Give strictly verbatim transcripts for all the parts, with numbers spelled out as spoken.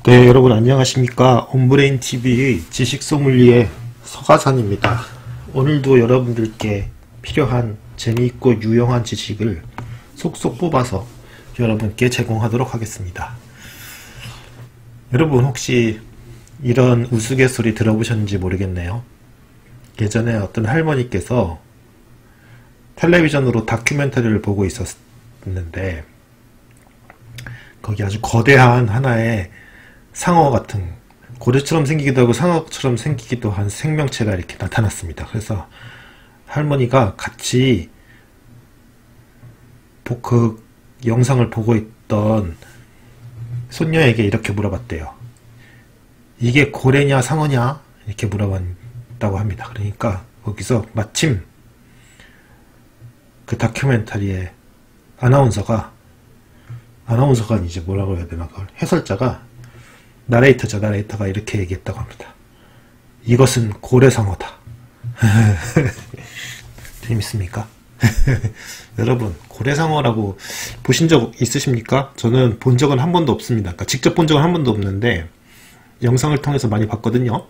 네, 여러분 안녕하십니까. 온브레인티비의 지식소믈리에 서가산입니다. 오늘도 여러분들께 필요한 재미있고 유용한 지식을 속속 뽑아서 여러분께 제공하도록 하겠습니다. 여러분 혹시 이런 우스갯소리 들어보셨는지 모르겠네요. 예전에 어떤 할머니께서 텔레비전으로 다큐멘터리를 보고 있었는데 거기 아주 거대한 하나의 상어 같은, 고래처럼 생기기도 하고 상어처럼 생기기도 한 생명체가 이렇게 나타났습니다. 그래서 할머니가 같이 그 영상을 보고 있던 손녀에게 이렇게 물어봤대요. 이게 고래냐 상어냐? 이렇게 물어봤다고 합니다. 그러니까 거기서 마침 그 다큐멘터리의 아나운서가 아나운서가 이제 뭐라고 해야 되나, 그걸 해설자가 나레이터죠. 나레이터가 이렇게 얘기했다고 합니다. 이것은 고래상어다. 재밌습니까? 여러분 고래상어라고 보신 적 있으십니까? 저는 본 적은 한 번도 없습니다. 그러니까 직접 본 적은 한 번도 없는데 영상을 통해서 많이 봤거든요.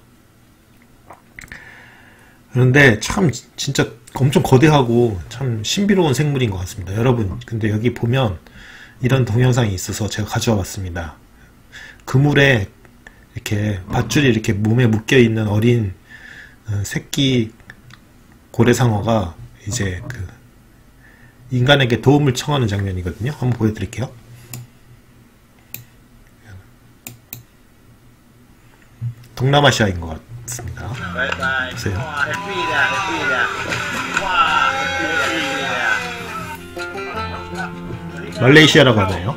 그런데 참 진짜 엄청 거대하고 참 신비로운 생물인 것 같습니다. 여러분 근데 여기 보면 이런 동영상이 있어서 제가 가져와 봤습니다. 그물에 이렇게 밧줄이 이렇게 몸에 묶여 있는 어린 새끼 고래상어가 이제 그 인간에게 도움을 청하는 장면이거든요. 한번 보여드릴게요. 동남아시아인 것 같습니다. 보세요. 말레이시아라고 하나요?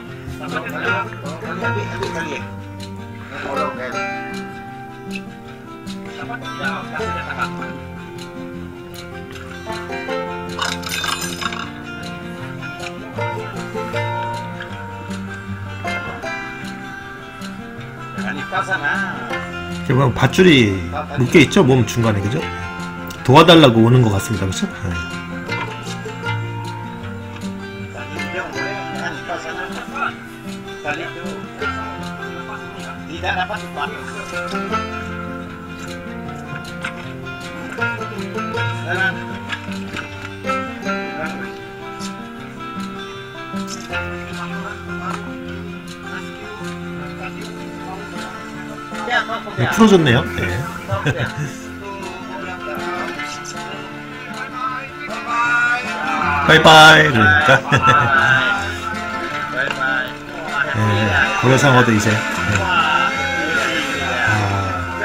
이렇게 보면 밧줄이 묶여있죠? 몸 중간에, 그죠? 도와달라고 오는 것 같습니다. 그죠? 네. 네, 풀어줬네요. 네. 바이바이 그러니까. 네, 고래상어도 이제 네. 아,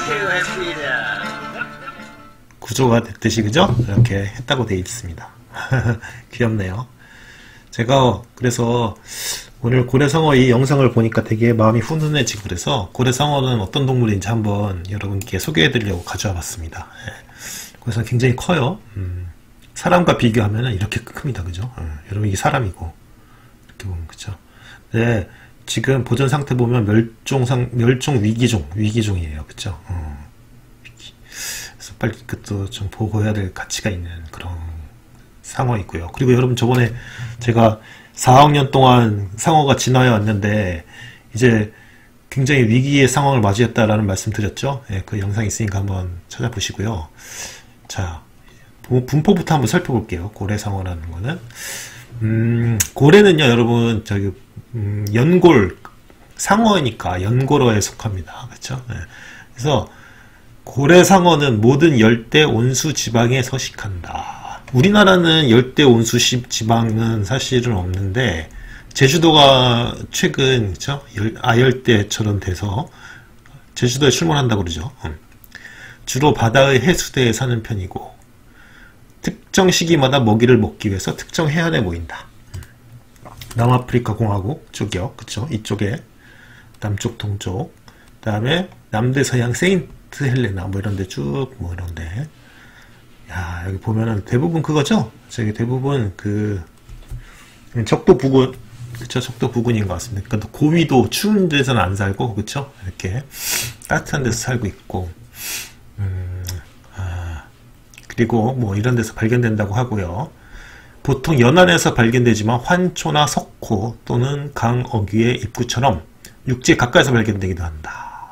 구조가 됐듯이 그죠? 이렇게 했다고 되어 있습니다. 귀엽네요. 제가 그래서 오늘 고래상어 이 영상을 보니까 되게 마음이 훈훈해지고, 그래서 고래상어는 어떤 동물인지 한번 여러분께 소개해 드리려고 가져와 봤습니다. 그래서 굉장히 커요. 음, 사람과 비교하면 이렇게 큽니다. 그죠? 음, 여러분 이게 사람이고 이렇게 보면 그죠? 네, 지금 보존 상태 보면 멸종상 멸종 위기종 위기종이에요. 그죠? 음, 위기. 그래서 빨리 그것도 좀 보호해야 될 가치가 있는 그런 상어이고요. 그리고 여러분 저번에 제가 사억 년 동안 상어가 진화해 왔는데 이제 굉장히 위기의 상황을 맞이했다라는 말씀 드렸죠. 예, 그 영상이 있으니까 한번 찾아보시고요. 자, 분포부터 한번 살펴볼게요. 고래상어라는 거는 음, 고래는요 여러분 저기 음, 연골 상어니까 연골어에 속합니다. 그렇죠? 예, 그래서 고래상어는 모든 열대 온수 지방에 서식한다. 우리나라는 열대 온수 지방은 사실은 없는데 제주도가 최근 그쵸? 아열대처럼 돼서 제주도에 출몰한다고 그러죠. 주로 바다의 해수대에 사는 편이고 특정 시기마다 먹이를 먹기 위해서 특정 해안에 모인다. 남아프리카 공화국 쪽이요. 그쵸? 이쪽에 남쪽 동쪽, 그 다음에 남대서양 세인트 헬레나 뭐 이런데 쭉 뭐 이런데. 야, 여기 보면은 대부분 그거죠? 저기 대부분 그 적도 부근, 그쵸? 적도 부근인 것 같습니다. 그러니까 고위도 추운 데서는 안 살고, 그쵸? 이렇게 따뜻한 데서 살고 있고, 음, 아, 그리고 뭐 이런 데서 발견된다고 하고요. 보통 연안에서 발견되지만 환초나 석호 또는 강 어귀의 입구처럼 육지 가까이서 발견되기도 한다.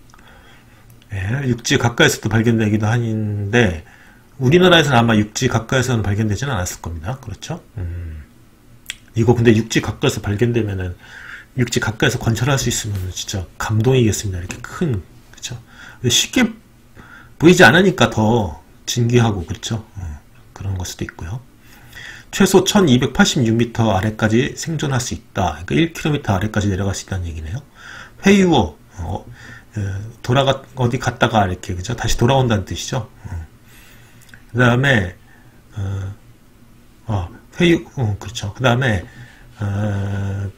예, 육지 가까이서도 발견되기도 하는데 우리나라에서는 아마 육지 가까이서는 발견되지는 않았을 겁니다. 그렇죠? 음. 이거 근데 육지 가까이서 발견되면은 육지 가까이서 관찰할 수 있으면 진짜 감동이겠습니다. 이렇게 큰, 그렇죠? 쉽게 보이지 않으니까 더 진귀하고, 그렇죠? 어, 그런 걸 수도 있고요. 최소 천이백팔십육 미터 아래까지 생존할 수 있다. 그러니까 일 킬로미터 아래까지 내려갈 수 있다는 얘기네요. 회유어, 어, 돌아가, 어디 갔다가 이렇게, 그죠? 다시 돌아온다는 뜻이죠. 어. 그 다음에, 어, 어, 회유, 어, 그렇죠. 그 다음에, 어,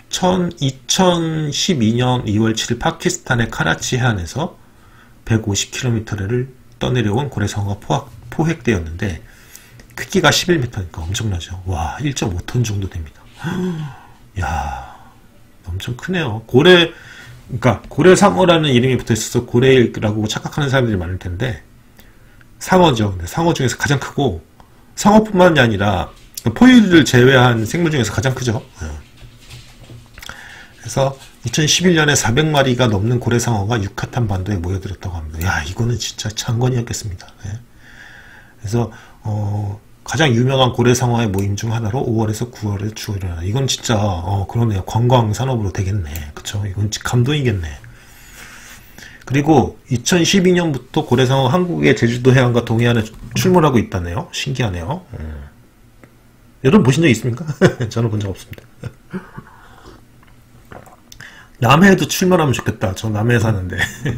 이천십이 년 이월 칠일 파키스탄의 카라치 해안에서 백오십 킬로미터를 떠내려온 고래상어가 포획, 포획되었는데, 크기가 십일 미터니까 엄청나죠. 와, 일 점 오 톤 정도 됩니다. 야, 엄청 크네요. 고래, 그러니까 고래상어라는 이름이 붙어 있어서 고래라고 착각하는 사람들이 많을 텐데, 상어죠. 근데 상어 중에서 가장 크고, 상어뿐만이 아니라 포유류를 제외한 생물 중에서 가장 크죠. 그래서 이천십일 년에 사백 마리가 넘는 고래상어가 유카탄 반도에 모여들었다고 합니다. 야, 이거는 진짜 장관이었겠습니다. 그래서 어, 가장 유명한 고래상어의 모임 중 하나로 오월에서 구월에 주어일어나. 이건 진짜 어, 그러네요. 관광 산업으로 되겠네. 그쵸? 이건 감동이겠네. 그리고 이천십이 년부터 고래상어 한국의 제주도 해안과 동해안에 출몰하고 있다네요. 신기하네요. 음. 여러분 보신 적 있습니까? 저는 본 적 없습니다. 남해에도 출몰하면 좋겠다. 저 남해에 사는데.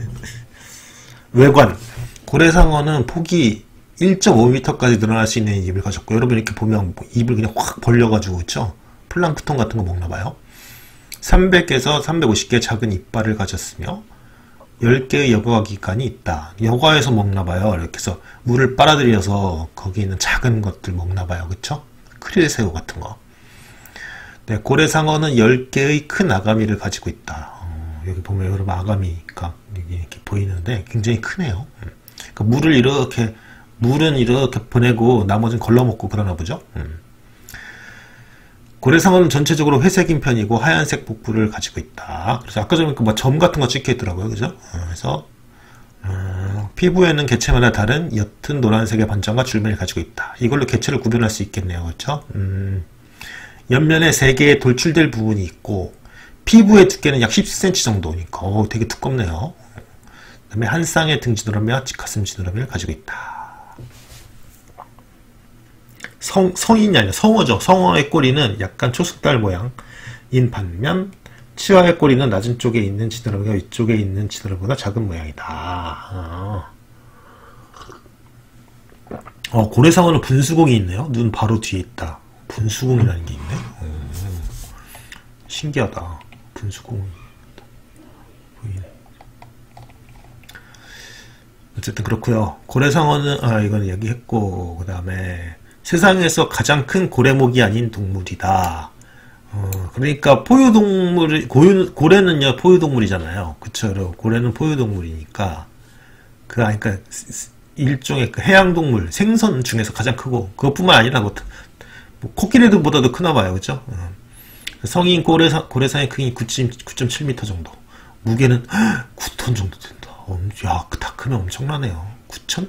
외관. 고래상어는 폭이 일 점 오 미터까지 늘어날 수 있는 입을 가졌고, 여러분 이렇게 보면 입을 그냥 확 벌려가지고, 그쵸? 플랑크톤 같은 거 먹나봐요. 삼백에서 삼백오십 개의 작은 이빨을 가졌으며, 열 개의 여과 기관이 있다. 여과에서 먹나봐요. 이렇게 해서 물을 빨아들여서 거기 있는 작은 것들 먹나봐요. 그쵸? 크릴새우 같은 거. 네, 고래상어는 열 개의 큰 아가미를 가지고 있다. 어, 여기 보면 여러분 아가미가 이렇게 보이는데 굉장히 크네요. 그러니까 물을 이렇게, 물은 이렇게 보내고 나머지는 걸러먹고 그러나 보죠. 음. 고래상어는 전체적으로 회색인 편이고 하얀색 복부를 가지고 있다. 그래서 아까 전에 뭐 점 같은 거 찍혀 있더라고요. 그죠? 어, 그래서 어, 피부에는 개체마다 다른 옅은 노란색의 반점과 줄무늬를 가지고 있다. 이걸로 개체를 구별할 수 있겠네요. 그렇죠? 음, 옆면에 세 개의 돌출될 부분이 있고 피부의 두께는 약 십칠 센티미터 정도니까 오, 되게 두껍네요. 그 다음에 한 쌍의 등 지느러미와 가슴 지느러미를 가지고 있다. 성, 성인이 아니라 성어죠. 성어의 꼬리는 약간 초승달 모양인 반면 치아의 꼬리는 낮은 쪽에 있는 지느러미가 위쪽에 있는 지느러미보다 작은 모양이다. 어, 어, 고래상어는 분수공이 있네요. 눈 바로 뒤에 있다. 분수공이라는 게 있네. 오, 신기하다. 분수공이 보이네. 어쨌든 그렇고요. 고래상어는 아 이거는 얘기했고, 그 다음에 세상에서 가장 큰 고래목이 아닌 동물이다. 어, 그러니까 포유동물, 고유, 고래는요 포유동물이잖아요. 그쵸? 고래는 포유동물이니까 그 그러니까 일종의 그 해양동물, 생선 중에서 가장 크고 그것뿐만 아니라 뭐, 뭐 코끼리들보다도 크나봐요. 그쵸? 어. 성인 고래상, 고래상의 크기 구 점 칠 미터 정도, 무게는 구 톤 정도 된다. 어, 야, 다 크면 엄청나네요. 구 천?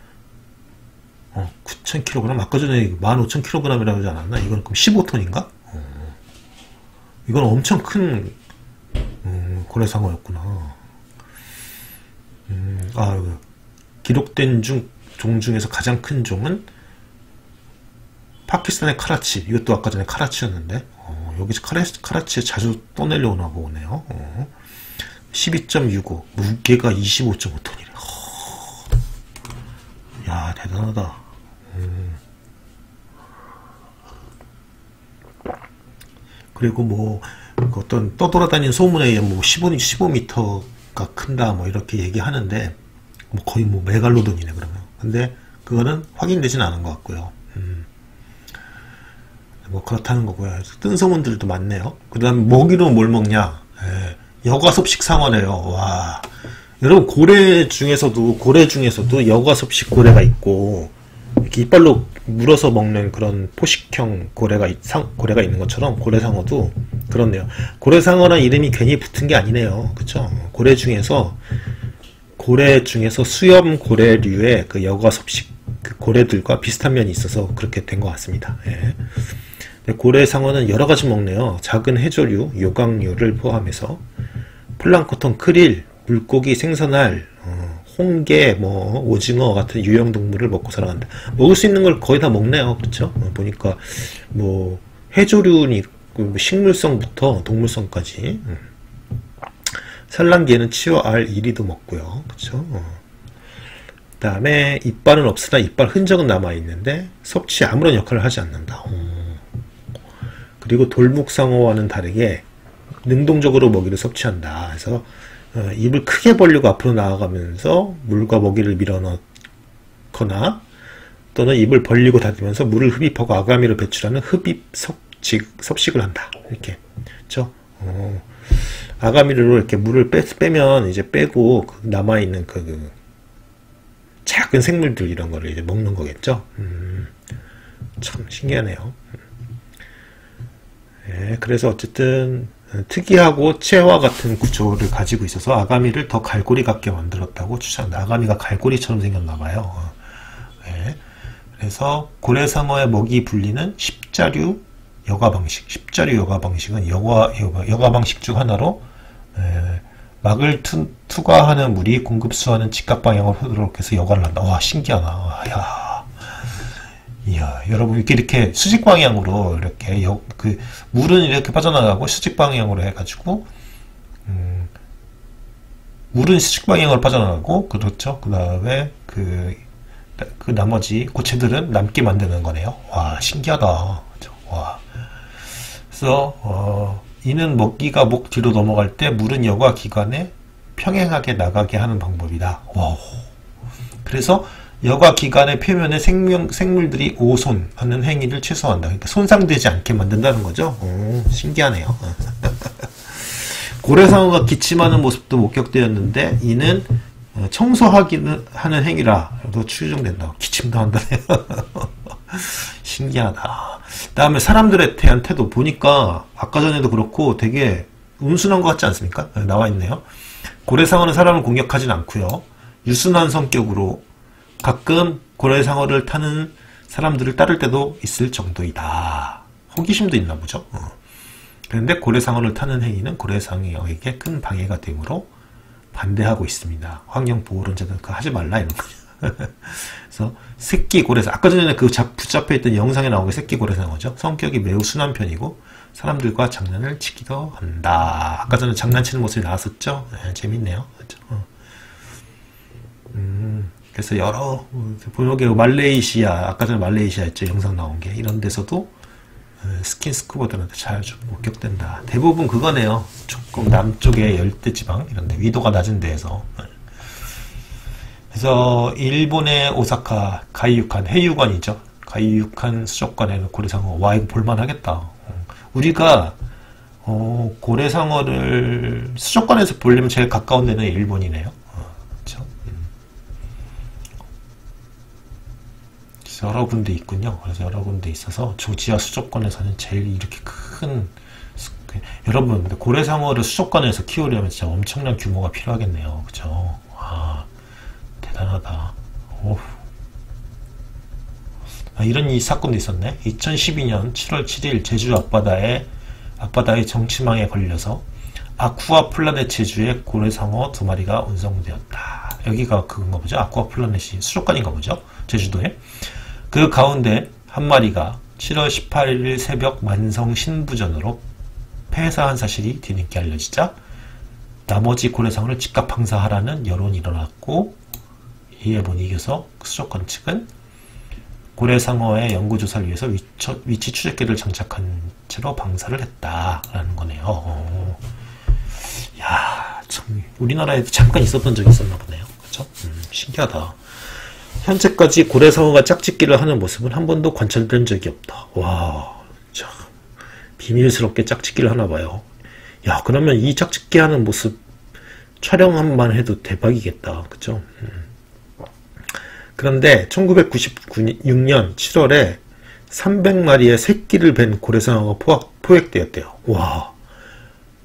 어, 구천 킬로그램? 아까 전에 만 오천 킬로그램이라고 하지 않았나? 이건 그럼 십오 톤인가? 어, 이건 엄청 큰 음, 고래상어였구나. 음, 아, 기록된 중, 종 중에서 가장 큰 종은 파키스탄의 카라치. 이것도 아까 전에 카라치였는데 어, 여기서 카라, 카라치에 자주 떠내려오나 보네요. 어, 십이 점 육오, 무게가 이십오 점 오 톤이래. 야, 대단하다. 음. 그리고 뭐 어떤 떠돌아다니는 소문에 의하면 뭐 십오, 십오 미터가 큰다 뭐 이렇게 얘기하는데 뭐 거의 뭐 메갈로돈이네 그러면. 근데 그거는 확인되진 않은 것 같고요. 음. 뭐 그렇다는 거고요. 뜬 소문들도 많네요. 그 다음 먹이로 뭘 먹냐? 예. 여과섭식 상어네요. 와. 여러분 고래 중에서도 고래 중에서도 여과섭식 고래가 있고 이렇게 이빨로 물어서 먹는 그런 포식형 고래가 상, 고래가 있는 것처럼 고래상어도 그렇네요. 고래상어란 이름이 괜히 붙은 게 아니네요. 그쵸? 고래 중에서 고래 중에서 수염 고래류의 그 여과 섭식 그 고래들과 비슷한 면이 있어서 그렇게 된 것 같습니다. 예. 고래상어는 여러 가지 먹네요. 작은 해조류, 요강류를 포함해서 플랑크톤, 크릴, 물고기, 생선알, 어, 홍게, 뭐 오징어 같은 유형 동물을 먹고 살아간다. 먹을 수 있는 걸 거의 다 먹네요. 그렇죠? 어, 보니까 뭐 해조류니 식물성부터 동물성까지. 음. 산란기에는 치어, 알, 이리도 먹고요. 그렇죠? 어. 그 다음에 이빨은 없으나 이빨 흔적은 남아있는데 섭취에 아무런 역할을 하지 않는다. 어. 그리고 돌묵상어와는 다르게 능동적으로 먹이를 섭취한다. 그래서 어, 입을 크게 벌리고 앞으로 나아가면서 물과 먹이를 밀어넣거나 또는 입을 벌리고 닫으면서 물을 흡입하고 아가미를 배출하는 흡입 섭식, 섭식을 한다. 이렇게. 그렇죠? 어, 아가미로 이렇게 물을 빼, 빼면 이제 빼고 그 남아있는 그, 그 작은 생물들 이런 거를 이제 먹는 거겠죠? 음, 참 신기하네요. 네, 그래서 어쨌든 특이하고 채와 같은 구조를 가지고 있어서 아가미를 더 갈고리 같게 만들었다고 추천합니다. 아가미가 갈고리처럼 생겼나봐요. 네, 그래서 고래상어의 먹이 분리는 십자류 여과 방식. 십자류 여과 방식은 여과, 여과, 여과 방식 중 하나로 에, 막을 투, 투과하는 물이 공급수하는 직각 방향으로 흐르도록 해서 여과를 한다. 와, 신기하다. 야. 이야, 여러분, 이렇게, 이렇게 수직 방향으로, 이렇게, 여, 그, 물은 이렇게 빠져나가고, 수직 방향으로 해가지고, 음, 물은 수직 방향으로 빠져나가고, 그렇죠. 그 다음에, 그, 그 나머지 고체들은 남게 만드는 거네요. 와, 신기하다. 그렇죠? 와. 그래서, 어, 이는 먹기가 목 뒤로 넘어갈 때 물은 여과 기관에 평행하게 나가게 하는 방법이다. 와. 그래서, 여과 기관의 표면에 생명, 생물들이 오손하는 행위를 최소화한다. 그러니까 손상되지 않게 만든다는 거죠. 오, 신기하네요. 고래상어가 기침하는 모습도 목격되었는데 이는 청소하기는 하는 행위라도 추정된다. 기침도 한다네요. 신기하다. 다음에 사람들에 대한 태도 보니까 아까 전에도 그렇고 되게 온순한 것 같지 않습니까? 나와 있네요. 고래상어는 사람을 공격하진 않고요. 유순한 성격으로 가끔 고래상어를 타는 사람들을 따를 때도 있을 정도이다. 호기심도 있나 보죠. 어. 그런데 고래상어를 타는 행위는 고래상어에게 큰 방해가 되므로 반대하고 있습니다. 환경보호론자들 그거 하지 말라 이런 거죠. 그래서 새끼 고래상어, 아까 전에 그 붙잡혀 있던 영상에 나온 게 새끼 고래상어죠. 성격이 매우 순한 편이고 사람들과 장난을 치기도 한다. 아까 전에 장난치는 모습이 나왔었죠. 네, 재밌네요. 그렇죠? 어. 음. 그래서 여러 보여게 말레이시아 아까 전에 말레이시아였죠 영상 나온 게 이런 데서도 스킨 스쿠버들한테 잘 좀 목격된다. 대부분 그거네요. 조금 남쪽의 열대지방 이런데 위도가 낮은 데에서. 그래서 일본의 오사카 가이유칸 해유관이죠. 가이유칸 수족관에는 고래상어 와 이거 볼만하겠다. 우리가 어, 고래상어를 수족관에서 보려면 제일 가까운 데는 일본이네요. 여러 군데 있군요. 그래서 여러 군데 있어서 조지아 수족관에서는 제일 이렇게 큰 여러분 근데 고래상어를 수족관에서 키우려면 진짜 엄청난 규모가 필요하겠네요. 그죠? 와 대단하다. 오. 아, 이런 이 사건도 있었네. 이천십이 년 칠월 칠일 제주 앞바다에 앞바다의 정치망에 걸려서 아쿠아 플라넷 제주에 고래상어 두 마리가 운송되었다. 여기가 그건가 보죠. 아쿠아 플라넷이 수족관인가 보죠. 제주도에. 그 가운데 한 마리가 칠월 십팔일 새벽 만성 신부전으로 폐사한 사실이 뒤늦게 알려지자 나머지 고래상어를 즉각 방사하라는 여론이 일어났고 이에 못 이겨서 수족관 측은 고래상어의 연구조사를 위해서 위처, 위치 추적기를 장착한 채로 방사를 했다라는 거네요. 어. 야, 참 우리나라에도 잠깐 있었던 적이 있었나 보네요. 그렇죠? 음, 신기하다. 현재까지 고래상어가 짝짓기를 하는 모습은 한 번도 관찰된 적이 없다. 와, 참 비밀스럽게 짝짓기를 하나 봐요. 야, 그러면 이 짝짓기 하는 모습 촬영만 해도 대박이겠다. 그쵸? 음. 그런데 천구백구십육 년 칠월에 삼백 마리의 새끼를 뵌 고래상어가 포획, 포획되었대요. 와,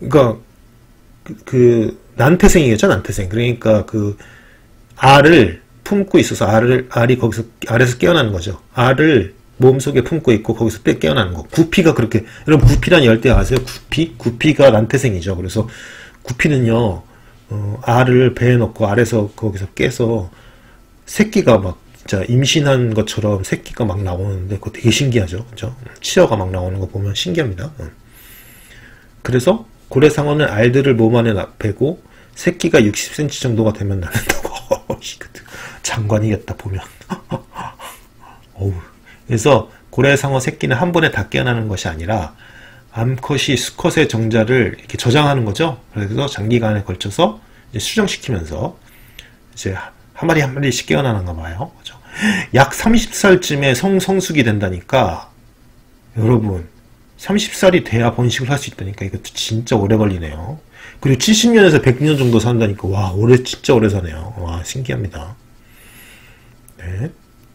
그러니까 그, 그 난태생이겠죠, 난태생. 그러니까 그 알을 품고 있어서 알을 알이 거기서 알에서 깨어나는 거죠. 알을 몸속에 품고 있고 거기서 떼 깨어나는 거. 구피가 그렇게, 여러분 구피란 열대 아세요? 구피? 구피가 난태생이죠. 그래서 구피는요, 어, 알을 배에 넣고 알에서 거기서 깨서 새끼가 막 진짜 임신한 것처럼 새끼가 막 나오는데 그거 되게 신기하죠. 그죠? 치어가 막 나오는 거 보면 신기합니다. 그래서 고래상어는 알들을 몸 안에 배고 새끼가 육십 센티미터 정도가 되면 낳는다고. 장관이겠다 보면. 어우. 그래서 고래상어 새끼는 한 번에 다 깨어나는 것이 아니라 암컷이 수컷의 정자를 이렇게 저장하는 거죠. 그래서 장기간에 걸쳐서 이제 수정시키면서 이제 한 마리 한 마리씩 깨어나는가 봐요. 그죠? 약 삼십 살쯤에 성, 성숙이 된다니까, 여러분, 삼십 살이 돼야 번식을 할 수 있다니까, 이것도 진짜 오래 걸리네요. 그리고 칠십 년에서 백 년 정도 산다니까, 와, 오래, 진짜 오래 사네요. 와, 신기합니다. 네.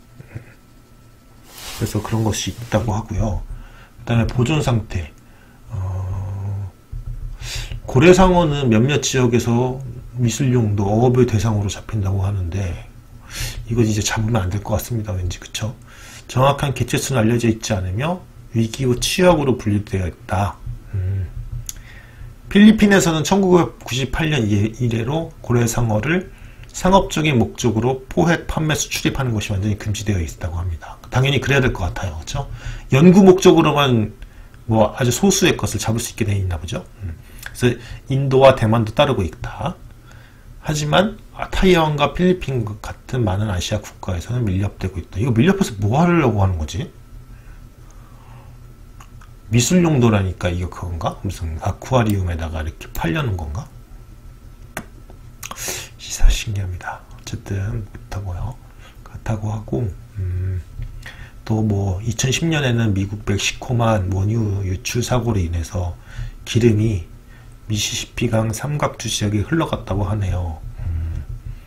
그래서 그런 것이 있다고 하고요. 그 다음에 보존 상태. 어, 고래상어는 몇몇 지역에서 미술용도 어업의 대상으로 잡힌다고 하는데, 이건 이제 잡으면 안 될 것 같습니다. 왠지. 그쵸? 정확한 개체수는 알려져 있지 않으며 위기후 취약으로 분류되어 있다. 음. 필리핀에서는 천구백구십팔 년 이래로 고래상어를 상업적인 목적으로 포획, 판매, 수출입하는 것이 완전히 금지되어 있다고 합니다. 당연히 그래야 될 것 같아요. 그렇죠? 연구 목적으로만 뭐 아주 소수의 것을 잡을 수 있게 되어 있나 보죠. 음. 그래서 인도와 대만도 따르고 있다. 하지만 타이완과 필리핀 같은 많은 아시아 국가에서는 밀렵되고 있다. 이거 밀렵해서 뭐 하려고 하는 거지? 미술 용도라니까 이거 그건가? 무슨 아쿠아리움에다가 이렇게 팔려는 건가? 시사 신기합니다. 어쨌든 그렇다고요. 그렇다고 하고 음, 또 뭐 이천십 년에는 미국 멕시코만 원유 유출 사고로 인해서 기름이 미시시피강 삼각주 지역에 흘러갔다고 하네요. 음,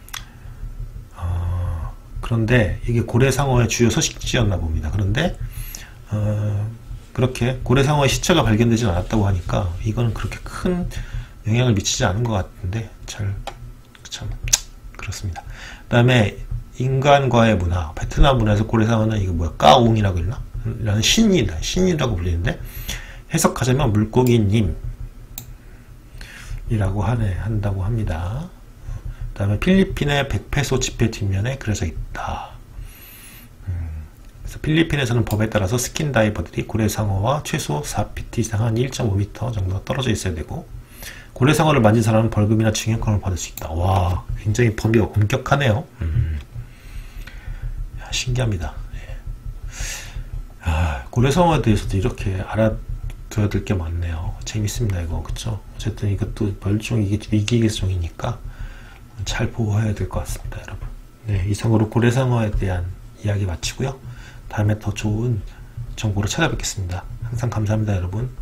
어, 그런데 이게 고래상어의 주요 서식지였나 봅니다. 그런데 어, 그렇게 고래상어의 시체가 발견되진 않았다고 하니까 이거는 그렇게 큰 영향을 미치지 않은 것 같은데 잘 참 그렇습니다. 그 다음에 인간과의 문화, 베트남 문화에서 고래상어는 이거 뭐야, 까옹이라고 했나? 라는 신이다, 신이라고 불리는데, 해석하자면 물고기님 이라고 하네, 한다고 합니다. 그 다음에 필리핀의 백 페소 지폐 뒷면에 그려져 있다. 음, 그래서 필리핀에서는 법에 따라서 스킨다이버들이 고래상어와 최소 사 피트 이상 한 일 점 오 미터 정도 떨어져 있어야 되고, 고래상어를 만진 사람은 벌금이나 징역형을 받을 수 있다. 와, 굉장히 법이 엄격하네요. 음. 야, 신기합니다. 예. 아, 고래상어에 대해서도 이렇게 알아둬야 될 게 많네요. 재밌습니다, 이거. 그쵸? 어쨌든 이것도 멸종 위기계종이니까 잘 보호해야 될 것 같습니다, 여러분. 네, 이상으로 고래상어에 대한 이야기 마치고요. 다음에 더 좋은 정보로 찾아뵙겠습니다. 항상 감사합니다, 여러분.